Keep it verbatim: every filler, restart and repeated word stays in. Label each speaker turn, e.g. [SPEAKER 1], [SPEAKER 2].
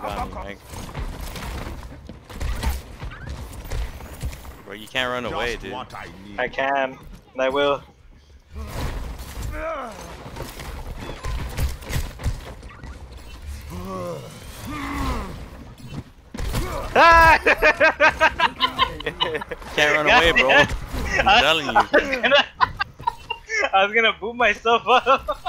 [SPEAKER 1] got me, Mike. Bro, you can't run away, dude.
[SPEAKER 2] I,
[SPEAKER 3] I can, and I will.
[SPEAKER 1] Can't run away, bro. I'm telling you.
[SPEAKER 3] I was gonna, I was gonna boot myself up.